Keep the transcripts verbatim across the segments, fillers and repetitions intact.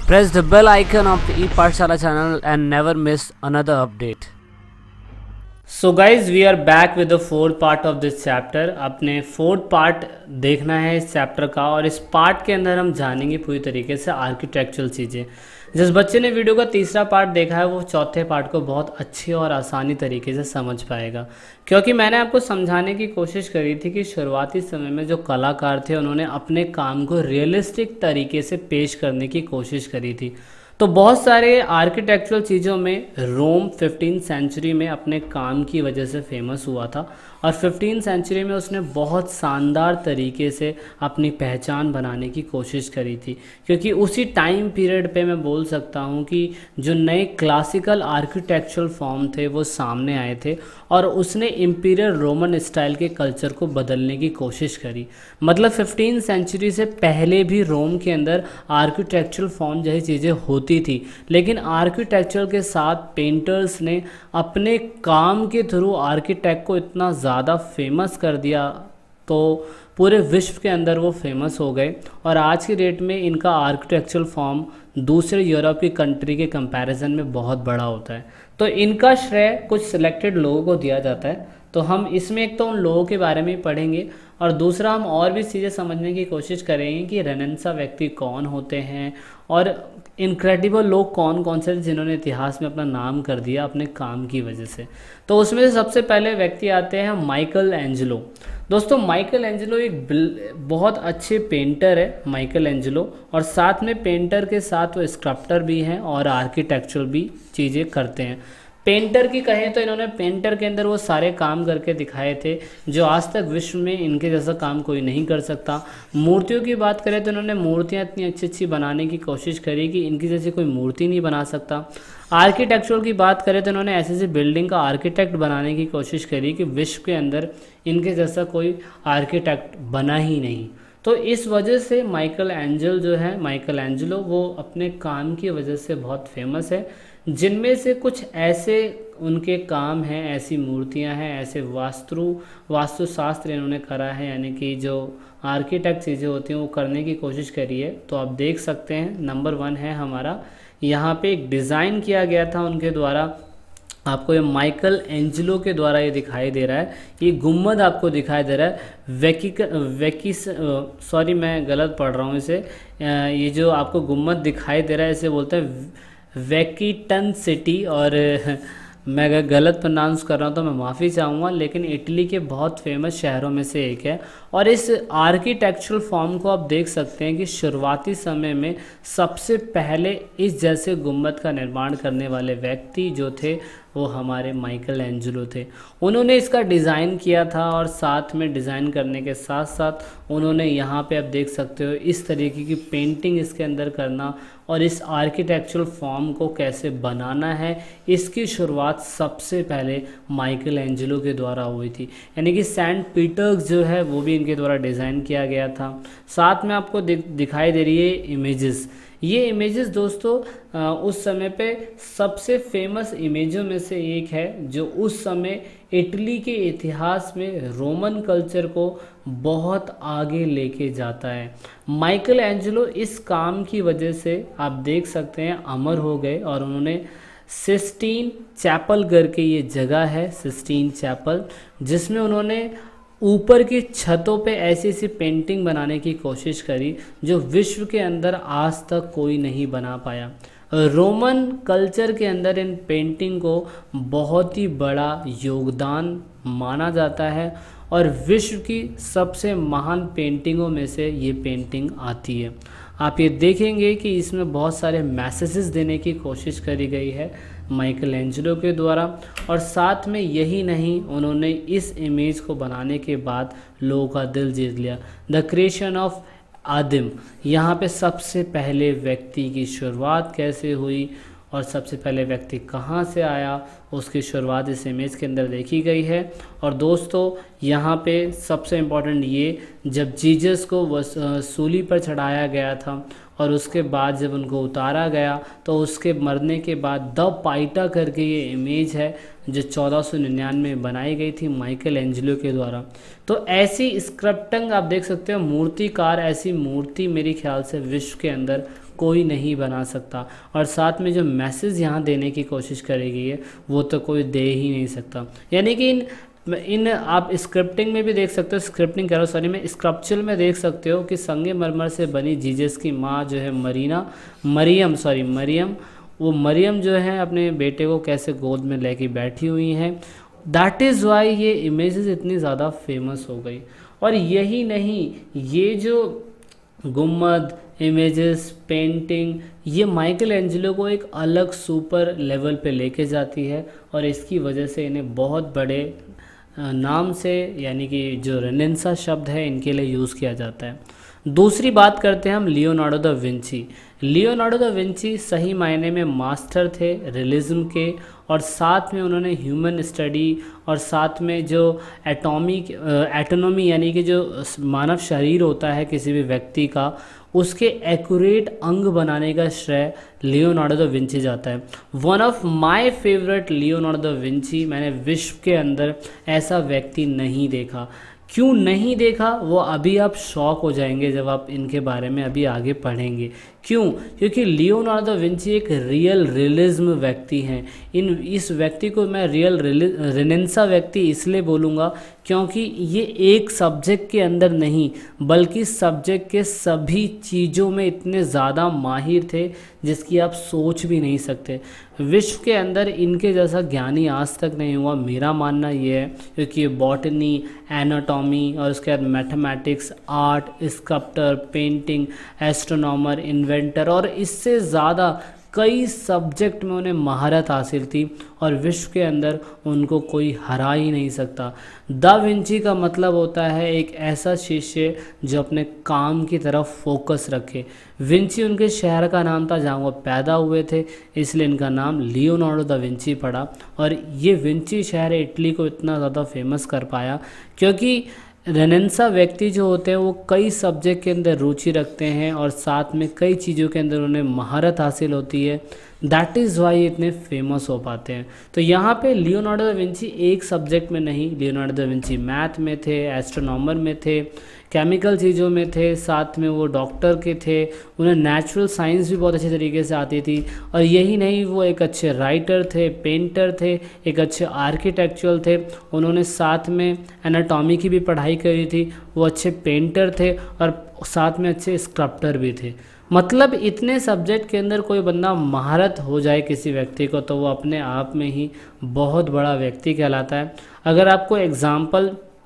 Press the bell icon of the Epaathshaala channel and never miss another update. So guys, we are back with the fourth part of this chapter. अपने fourth part देखना है इस chapter का, और इस part के अंदर हम जानेंगे पूरी तरीके से आर्किटेक्चरल चीज़ें। जिस बच्चे ने वीडियो का तीसरा पार्ट देखा है वो चौथे पार्ट को बहुत अच्छी और आसानी तरीके से समझ पाएगा, क्योंकि मैंने आपको समझाने की कोशिश करी थी कि शुरुआती समय में जो कलाकार थे उन्होंने अपने काम को रियलिस्टिक तरीके से पेश करने की कोशिश करी थी। तो बहुत सारे आर्किटेक्चरल चीज़ों में रोम फिफ्टीन सेंचुरी में अपने काम की वजह से फेमस हुआ था, और फिफ्टीन सेंचुरी में उसने बहुत शानदार तरीके से अपनी पहचान बनाने की कोशिश करी थी, क्योंकि उसी टाइम पीरियड पे मैं बोल सकता हूँ कि जो नए क्लासिकल आर्किटेक्चरल फॉर्म थे वो सामने आए थे, और उसने इम्पीरियल रोमन स्टाइल के कल्चर को बदलने की कोशिश करी। मतलब फिफ्टीन सेंचुरी से पहले भी रोम के अंदर आर्किटेक्चरल फॉर्म जैसी चीज़ें होती थी, लेकिन आर्किटेक्चर के साथ पेंटर्स ने अपने काम के थ्रू आर्किटेक्ट को इतना ज़्यादा फेमस कर दिया तो पूरे विश्व के अंदर वो फेमस हो गए, और आज की डेट में इनका आर्किटेक्चरल फॉर्म दूसरे यूरोप की कंट्री के कंपैरिजन में बहुत बड़ा होता है। तो इनका श्रेय कुछ सिलेक्टेड लोगों को दिया जाता है। तो हम इसमें एक तो उन लोगों के बारे में पढ़ेंगे, और दूसरा हम और भी चीज़ें समझने की कोशिश करेंगे कि रेनेसां व्यक्ति कौन होते हैं और इनक्रेडिबल लोग कौन कौन से जिन्होंने इतिहास में अपना नाम कर दिया अपने काम की वजह से। तो उसमें से सबसे पहले व्यक्ति आते हैं माइकल एंजेलो। दोस्तों, माइकल एंजेलो एक बहुत अच्छे पेंटर है माइकल एंजेलो, और साथ में पेंटर के साथ वो स्कल्प्टर भी हैं और आर्किटेक्चरल भी चीज़ें करते हैं। पेंटर की कहें तो इन्होंने पेंटर के अंदर वो सारे काम करके दिखाए थे जो आज तक विश्व में इनके जैसा काम कोई नहीं कर सकता। मूर्तियों की बात करें तो इन्होंने मूर्तियाँ इतनी अच्छी अच्छी बनाने की कोशिश करी कि इनकी जैसी कोई मूर्ति नहीं बना सकता। आर्किटेक्चरल की बात करें तो इन्होंने ऐसी ऐसी बिल्डिंग का आर्किटेक्ट बनाने की कोशिश करी कि विश्व के अंदर इनके जैसा कोई आर्किटेक्ट बना ही नहीं। तो इस वजह से माइकल एंजल जो है माइकल एंजेलो वो अपने काम की वजह से बहुत फेमस है, जिनमें से कुछ ऐसे उनके काम हैं, ऐसी मूर्तियां हैं, ऐसे वास्तु वास्तुशास्त्र इन्होंने करा है, यानी कि जो आर्किटेक्ट चीज़ें होती हैं वो करने की कोशिश करी है। तो आप देख सकते हैं नंबर वन है हमारा, यहाँ पे एक डिज़ाइन किया गया था उनके द्वारा, आपको ये माइकल एंजेलो के द्वारा ये दिखाई दे रहा है। ये गुम्बद आपको दिखाई दे रहा है वेकी वेकी सॉरी मैं गलत पढ़ रहा हूँ इसे, ये जो आपको गुम्बद दिखाई दे रहा है इसे बोलते हैं वेकीटन सिटी, और मैं अगर गलत प्रोनाउंस कर रहा हूँ तो मैं माफ़ी चाहूँगा, लेकिन इटली के बहुत फेमस शहरों में से एक है। और इस आर्किटेक्चरल फॉर्म को आप देख सकते हैं कि शुरुआती समय में सबसे पहले इस जैसे गुम्बद का निर्माण करने वाले व्यक्ति जो थे वो हमारे माइकल एंजेलो थे। उन्होंने इसका डिज़ाइन किया था, और साथ में डिज़ाइन करने के साथ साथ उन्होंने यहाँ पे आप देख सकते हो इस तरीके की पेंटिंग इसके अंदर करना और इस आर्किटेक्चरल फॉर्म को कैसे बनाना है, इसकी शुरुआत सबसे पहले माइकल एंजेलो के द्वारा हुई थी। यानी कि सेंट पीटर्स जो है वो भी इनके द्वारा डिज़ाइन किया गया था। साथ में आपको दि, दिखाई दे रही है इमेजेस। ये इमेजेस दोस्तों उस समय पे सबसे फेमस इमेजों में से एक है, जो उस समय इटली के इतिहास में रोमन कल्चर को बहुत आगे लेके जाता है। माइकल एंजेलो इस काम की वजह से आप देख सकते हैं अमर हो गए, और उन्होंने सिस्टीन चैपल करके ये जगह है सिस्टीन चैपल, जिसमें उन्होंने ऊपर की छतों पे ऐसी ऐसी पेंटिंग बनाने की कोशिश करी जो विश्व के अंदर आज तक कोई नहीं बना पाया। रोमन कल्चर के अंदर इन पेंटिंग को बहुत ही बड़ा योगदान माना जाता है, और विश्व की सबसे महान पेंटिंगों में से ये पेंटिंग आती है। आप ये देखेंगे कि इसमें बहुत सारे मैसेजेस देने की कोशिश करी गई है माइकल एंजेलो के द्वारा, और साथ में यही नहीं, उन्होंने इस इमेज को बनाने के बाद लोगों का दिल जीत लिया। द क्रिएशन ऑफ आदम, यहाँ पे सबसे पहले व्यक्ति की शुरुआत कैसे हुई और सबसे पहले व्यक्ति कहाँ से आया, उसकी शुरुआत इस इमेज के अंदर देखी गई है। और दोस्तों यहाँ पे सबसे इम्पोर्टेंट ये, जब जीसस को वस सूली पर चढ़ाया गया था और उसके बाद जब उनको उतारा गया तो उसके मरने के बाद द पाइटा करके ये इमेज है जो चौदह सौ निन्यानवे में बनाई गई थी माइकल एंजेलो के द्वारा। तो ऐसी स्क्रप्टंग आप देख सकते हो, मूर्तिकार, ऐसी मूर्ति मेरे ख्याल से विश्व के अंदर कोई नहीं बना सकता। और साथ में जो मैसेज यहाँ देने की कोशिश करेगी है वो तो कोई दे ही नहीं सकता। यानी कि इन इन आप स्क्रिप्टिंग में भी देख सकते हो, स्क्रिप्टिंग कह रहा हूँ सॉरी मैं, स्क्रप्चर में देख सकते हो कि संगमरमर से बनी जीसस की माँ जो है मरीना मरियम सॉरी मरियम वो मरियम जो है अपने बेटे को कैसे गोद में लेके बैठी हुई हैं। दैट इज़ वाई ये इमेजेस इतनी ज़्यादा फेमस हो गई। और यही नहीं, ये जो गुम्मद, इमेजेस, पेंटिंग, ये माइकल एंजेलो को एक अलग सुपर लेवल पे लेके जाती है और इसकी वजह से इन्हें बहुत बड़े नाम से, यानी कि जो रेनेसां शब्द है इनके लिए यूज़ किया जाता है। दूसरी बात करते हैं हम Leonardo da Vinci. Leonardo da Vinci सही मायने में मास्टर थे रियलिज्म के, और साथ में उन्होंने ह्यूमन स्टडी और साथ में जो एटॉमिक एटोनॉमी यानी कि जो मानव शरीर होता है किसी भी व्यक्ति का, उसके एक्यूरेट अंग बनाने का श्रेय लियोनार्डो दा विंची जाता है। One of my favourite Leonardo da Vinci. मैंने विश्व के अंदर ऐसा व्यक्ति नहीं देखा। क्यों नहीं देखा वो अभी आप शॉक हो जाएंगे जब आप इनके बारे में अभी आगे पढ़ेंगे। क्यों? क्योंकि लियोनार्डो दा विंची एक रियल रियलिज्म व्यक्ति हैं। इन इस व्यक्ति को मैं रियल रेनेसां व्यक्ति इसलिए बोलूँगा क्योंकि ये एक सब्जेक्ट के अंदर नहीं बल्कि सब्जेक्ट के सभी चीज़ों में इतने ज़्यादा माहिर थे जिसकी आप सोच भी नहीं सकते। विश्व के अंदर इनके जैसा ज्ञानी आज तक नहीं हुआ, मेरा मानना ये है, क्योंकि बॉटनी, एनाटॉमी और उसके बाद mathematics, art, sculptor, painting, astronomer, inventor और इससे ज़्यादा कई सब्जेक्ट में उन्हें महारत हासिल थी और विश्व के अंदर उनको कोई हरा ही नहीं सकता। दा विंची का मतलब होता है एक ऐसा शिष्य जो अपने काम की तरफ फोकस रखे। विंची उनके शहर का नाम था जहाँ वो पैदा हुए थे, इसलिए इनका नाम लियोनार्डो दा विंची पड़ा। और ये विंची शहर इटली को इतना ज़्यादा फेमस कर पाया क्योंकि रेनेसां व्यक्ति जो होते हैं वो कई सब्जेक्ट के अंदर रुचि रखते हैं और साथ में कई चीज़ों के अंदर उन्हें महारत हासिल होती है। दैट इज़ वाई इतने फेमस हो पाते हैं। तो यहाँ पे लियोनार्डो दा विंची एक सब्जेक्ट में नहीं, लियोनार्डो दा विंची मैथ में थे, एस्ट्रोनॉमर में थे, केमिकल चीज़ों में थे, साथ में वो डॉक्टर के थे, उन्हें नेचुरल साइंस भी बहुत अच्छे तरीके से आती थी। और यही नहीं, वो एक अच्छे राइटर थे, पेंटर थे, एक अच्छे आर्किटेक्चुअल थे। उन्होंने साथ में एनाटॉमी की भी पढ़ाई करी थी, वो अच्छे पेंटर थे और साथ में अच्छे स्कल्पटर भी थे। मतलब इतने सब्जेक्ट के अंदर कोई बंदा महारत हो जाए किसी व्यक्ति को तो वो अपने आप में ही बहुत बड़ा व्यक्ति कहलाता है। अगर आपको एग्जाम्पल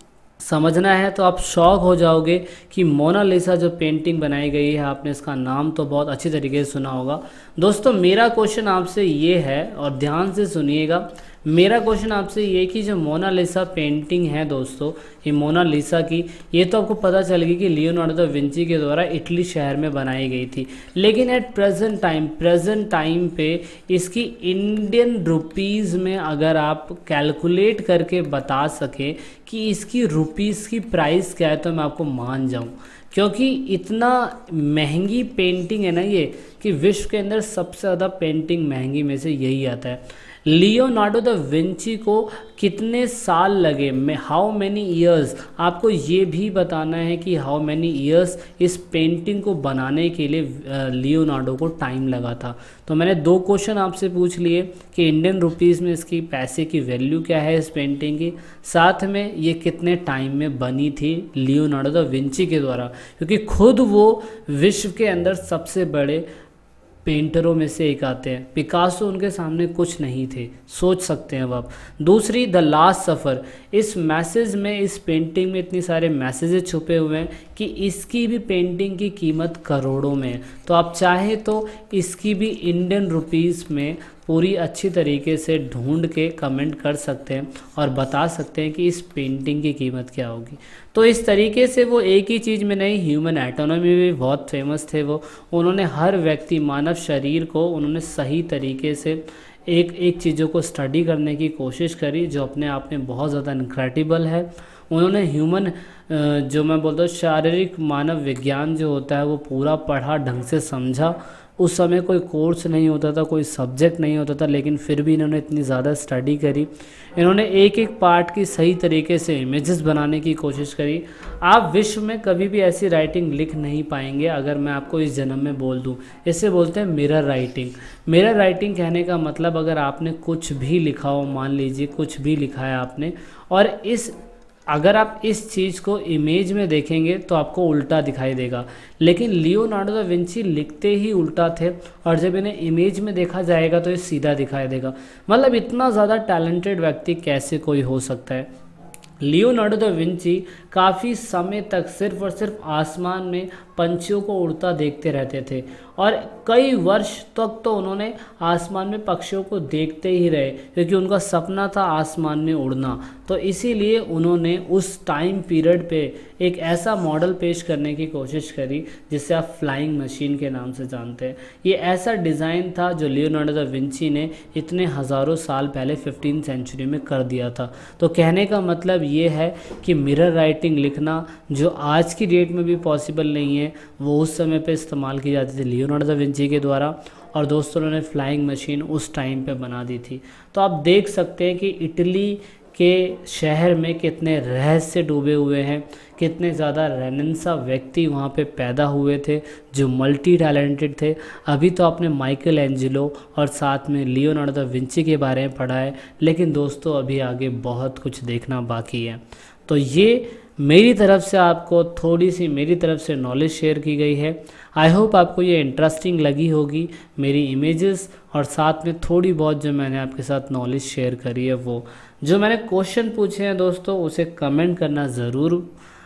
समझना है तो आप शॉक हो जाओगे कि मोनालिसा जो पेंटिंग बनाई गई है, आपने इसका नाम तो बहुत अच्छी तरीके से सुना होगा। दोस्तों मेरा क्वेश्चन आपसे ये है और ध्यान से सुनिएगा, मेरा क्वेश्चन आपसे ये कि जो मोनालिसा पेंटिंग है दोस्तों, ये मोनालिसा की, ये तो आपको पता चल गई कि लियोनार्डो दा विंची के द्वारा इटली शहर में बनाई गई थी। लेकिन at present time present time पे इसकी इंडियन रुपीज़ में अगर आप कैलकुलेट करके बता सके कि इसकी रुपीज़ की प्राइस क्या है तो मैं आपको मान जाऊँ, क्योंकि इतना महंगी पेंटिंग है ना ये कि विश्व के अंदर सबसे ज़्यादा पेंटिंग महंगी में से यही आता है। लियोनार्डो दा विंची को कितने साल लगे, में हाउ मैनी ईयर्स, आपको ये भी बताना है कि हाउ मैनी ईयर्स इस पेंटिंग को बनाने के लिए लियोनार्डो को टाइम लगा था। तो मैंने दो क्वेश्चन आपसे पूछ लिए कि इंडियन रुपीज़ में इसकी पैसे की वैल्यू क्या है इस पेंटिंग की, साथ में ये कितने टाइम में बनी थी लियोनार्डो दा विंची के द्वारा, क्योंकि खुद वो विश्व के अंदर सबसे बड़े पेंटरों में से एक आते हैं। पिकासो उनके सामने कुछ नहीं थे, सोच सकते हैं अब आप। दूसरी द लास्ट सफ़र, इस मैसेज में, इस पेंटिंग में इतनी सारे मैसेजेस छुपे हुए हैं कि इसकी भी पेंटिंग की कीमत करोड़ों में है। तो आप चाहे तो इसकी भी इंडियन रुपीज़ में पूरी अच्छी तरीके से ढूंढ के कमेंट कर सकते हैं और बता सकते हैं कि इस पेंटिंग की कीमत क्या होगी। तो इस तरीके से वो एक ही चीज़ में नहीं, ह्यूमन एटोनॉमी में भी बहुत फेमस थे वो। उन्होंने हर व्यक्ति, मानव शरीर को उन्होंने सही तरीके से एक एक चीज़ों को स्टडी करने की कोशिश करी जो अपने आप में बहुत ज़्यादा इनक्रेडिबल है। उन्होंने ह्यूमन जो मैं बोलता हूँ शारीरिक मानव विज्ञान जो होता है वो पूरा पढ़ा, ढंग से समझा। उस समय कोई कोर्स नहीं होता था, कोई सब्जेक्ट नहीं होता था, लेकिन फिर भी इन्होंने इतनी ज़्यादा स्टडी करी। इन्होंने एक एक पार्ट की सही तरीके से इमेजेस बनाने की कोशिश करी। आप विश्व में कभी भी ऐसी राइटिंग लिख नहीं पाएंगे अगर मैं आपको इस जन्म में बोल दूं। इसे बोलते हैं मिरर राइटिंग। मिरर राइटिंग कहने का मतलब अगर आपने कुछ भी लिखा हो, मान लीजिए कुछ भी लिखा है आपने, और इस अगर आप इस चीज़ को इमेज में देखेंगे तो आपको उल्टा दिखाई देगा, लेकिन लियोनार्डो दा विंची लिखते ही उल्टा थे और जब इन्हें इमेज में देखा जाएगा तो ये सीधा दिखाई देगा। मतलब इतना ज़्यादा टैलेंटेड व्यक्ति कैसे कोई हो सकता है। लियोनार्डो दा विंची काफ़ी समय तक सिर्फ और सिर्फ आसमान में पंछियों को उड़ता देखते रहते थे और कई वर्ष तक तो उन्होंने आसमान में पक्षियों को देखते ही रहे क्योंकि उनका सपना था आसमान में उड़ना। तो इसीलिए उन्होंने उस टाइम पीरियड पे एक ऐसा मॉडल पेश करने की कोशिश करी जिसे आप फ्लाइंग मशीन के नाम से जानते हैं। ये ऐसा डिज़ाइन था जो लियोनार्डो दा विंची ने इतने हज़ारों साल पहले फिफ्टीन सेंचुरी में कर दिया था। तो कहने का मतलब ये है कि मिरर राइटिंग लिखना जो आज की डेट में भी पॉसिबल नहीं है, वो उस समय पे इस्तेमाल की जाती थी लियोनार्डो दा विंची के द्वारा। और दोस्तों उन्होंने फ्लाइंग मशीन उस टाइम पे बना दी थी। तो आप देख सकते हैं कि इटली के शहर में कितने रहस्य डूबे हुए हैं, कितने ज़्यादा रेनेसां व्यक्ति वहाँ पे पैदा हुए थे जो मल्टी टैलेंटेड थे। अभी तो आपने माइकल एंजेलो और साथ में लियोनार्डो दा विंची के बारे में पढ़ा है, लेकिन दोस्तों अभी आगे बहुत कुछ देखना बाकी है। तो ये मेरी तरफ से आपको थोड़ी सी मेरी तरफ से नॉलेज शेयर की गई है। आई होप आपको ये इंटरेस्टिंग लगी होगी मेरी इमेजेस और साथ में थोड़ी बहुत जो मैंने आपके साथ नॉलेज शेयर करी है। वो जो मैंने क्वेश्चन पूछे हैं दोस्तों उसे कमेंट करना ज़रूर,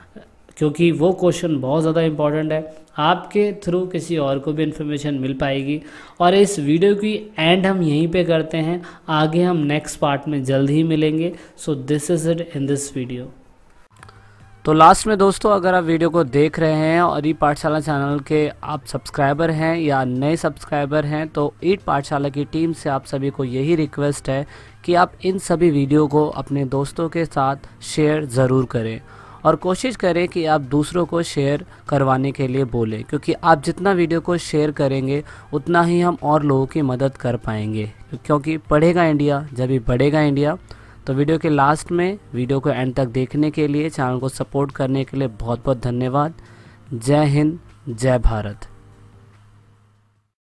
क्योंकि वो क्वेश्चन बहुत ज़्यादा इंपॉर्टेंट है। आपके थ्रू किसी और को भी इन्फॉर्मेशन मिल पाएगी। और इस वीडियो की एंड हम यहीं पे करते हैं, आगे हम नेक्स्ट पार्ट में जल्द ही मिलेंगे। So this is it in this video. तो लास्ट में दोस्तों अगर आप वीडियो को देख रहे हैं और ई पाठशाला चैनल के आप सब्सक्राइबर हैं या नए सब्सक्राइबर हैं, तो ई पाठशाला की टीम से आप सभी को यही रिक्वेस्ट है कि आप इन सभी वीडियो को अपने दोस्तों के साथ शेयर ज़रूर करें और कोशिश करें कि आप दूसरों को शेयर करवाने के लिए बोलें, क्योंकि आप जितना वीडियो को शेयर करेंगे उतना ही हम और लोगों की मदद कर पाएंगे, क्योंकि पढ़ेगा इंडिया जब भी बढ़ेगा इंडिया। तो वीडियो के लास्ट में वीडियो को एंड तक देखने के लिए, चैनल को सपोर्ट करने के लिए बहुत बहुत धन्यवाद। जय हिंद, जय भारत।